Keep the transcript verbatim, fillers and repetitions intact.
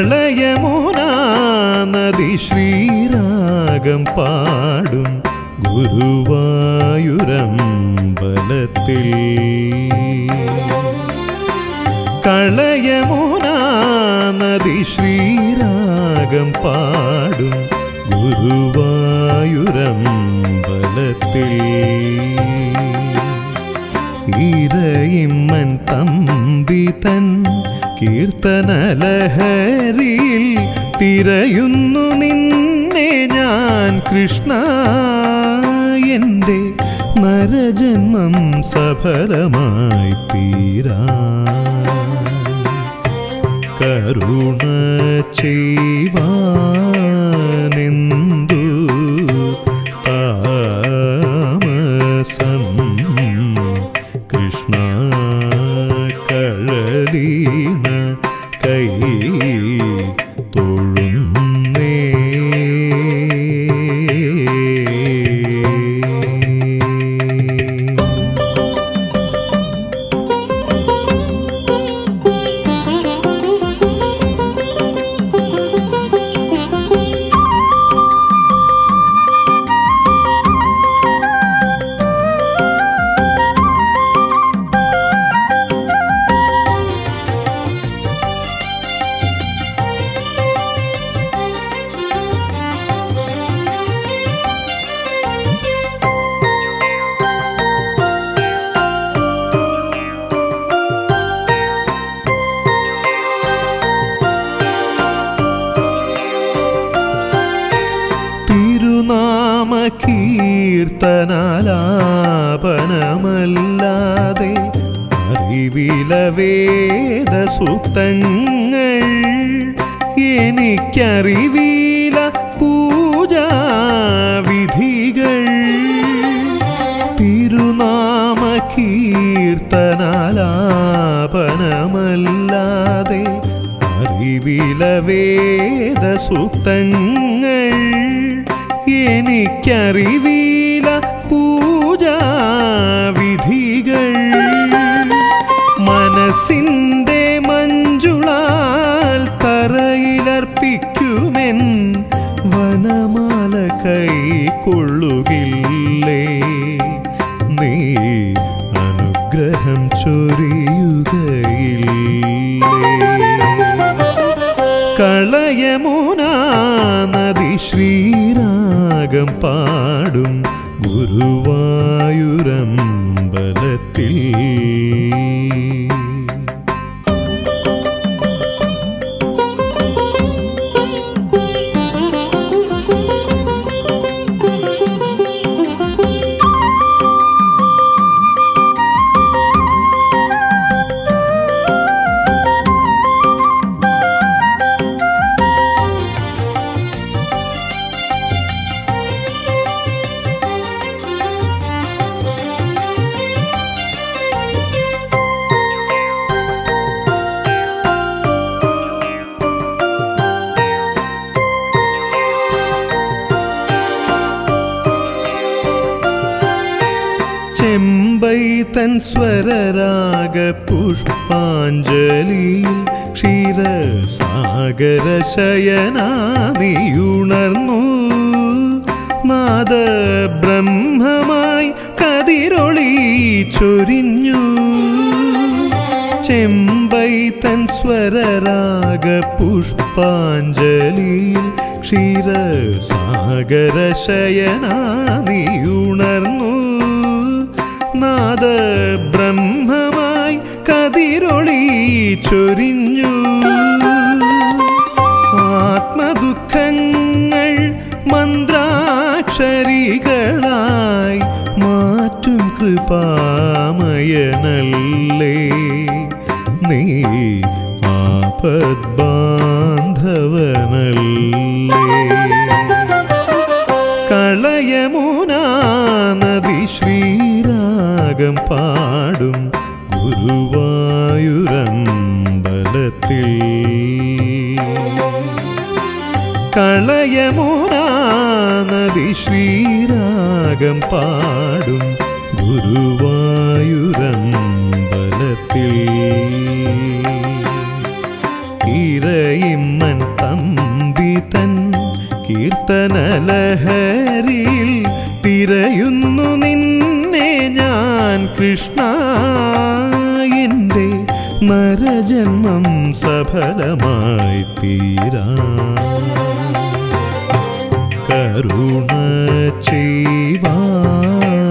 കളയമുനാ നദി ശ്രീരാഗം പാടും ഗുരുവായൂരമ്പലത്തിൽ. കളയമുനാ നദി ശ്രീരാഗം പാടും ഗുരുവായൂരമ്പലത്തിൽ. ഇരയിമ്മൻ തമ്പി തൻ കീർത്തനലഹരിയിൽ തിരയുന്നു നിന്നെ ഞാൻ കൃഷ്ണ. എൻ്റെ നരജന്മം സഫലമായി തീരാൻ കരുണ ചെയ്വാനെന്തു താമസം കൃഷ്ണ. കഴലീണ കൈ തൊഴുന്നേ. കീർത്തനാലാപനമല്ലാതെ അറിവില വേദ സൂക്തങ്ങൾ എനിക്കറിവില പൂജാവിധികൾ. തിരുനാമ കീർത്തനാലാപനമല്ലാതെ അറിവില വേദ സൂക്തങ്ങൾ എനിക്കറിവില പൂജാവിധികൾ. മനസ്സിൻ്റെ മഞ്ജുളാൽ തറയിലർപ്പിക്കുമെൻ വനമാല കൈക്കൊള്ളുകില്ലേ നീ അനുഗ്രഹം ചൊരിയുകയില്ലേ. കളയമുനാ നദി ശ്രീരാഗം പാടും ഗുരുവായൂരമ്പലത്തിൽ. ചെമ്പൈ തൻ സ്വരരാഗ പുഷ്പാഞ്ജലിയിൽ ക്ഷീരസാഗര ശയനാനിയുണർന്നു. നാദ ബ്രഹ്മമായി കതിരൊളി ചൊരിഞ്ഞു. ചെമ്പൈ തൻ സ്വരരാഗ പുഷ്പാഞ്ജലിയിൽ ക്ഷീരസാഗര ശയനാനിയുണർന്നു. നാദ ബ്രഹ്മമായി കതിരൊളി ചൊരിഞ്ഞു. ആത്മദുഃഖങ്ങൾ മന്ത്രാക്ഷരികളായി മാറ്റും കൃപാമയനല്ലേ നീ ആപദ്ബാന്ധവനല്ലേ. കളയമുനാ നദി ശ്രീരാഗം പാടും ഗുരുവായൂരമ്പലത്തിൽ. കളയമുനാ നദി ശ്രീരാഗം പാടും ഗുരുവായൂരമ്പലത്തിൽ. ഇറയിമ്മൻ തമ്പി തൻ കീർത്തനലഹരിയിൽ തിരയുന്നു നിന്നെ ഞാൻ കൃഷ്ണ. എൻ്റെ നരജന്മം സഫലമായി തീരാ. കരുണ ചെയ്വാ